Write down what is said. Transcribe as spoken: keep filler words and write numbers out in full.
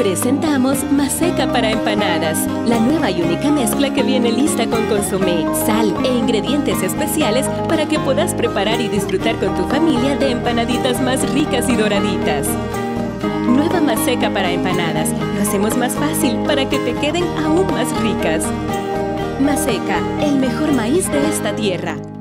Presentamos Maseca para empanadas, la nueva y única mezcla que viene lista con consomé, sal e ingredientes especiales para que puedas preparar y disfrutar con tu familia de empanaditas más ricas y doraditas. Nueva Maseca para empanadas, lo hacemos más fácil para que te queden aún más ricas. Maseca, el mejor maíz de esta tierra.